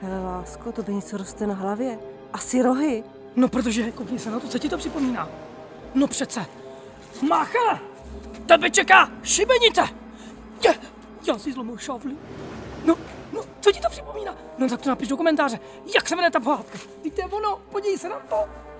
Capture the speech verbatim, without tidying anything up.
Hele, lásko, to by něco roste na hlavě. Asi rohy. No protože, koukni se na to, co ti to připomíná. No přece. Mácha! Tebe čeká šibenice! Je, já si zlomil šavli. No, no, co ti to připomíná? No tak to napiš do komentáře. Jak se jmenuje ta pohádka? Víte ono, podívej se na to.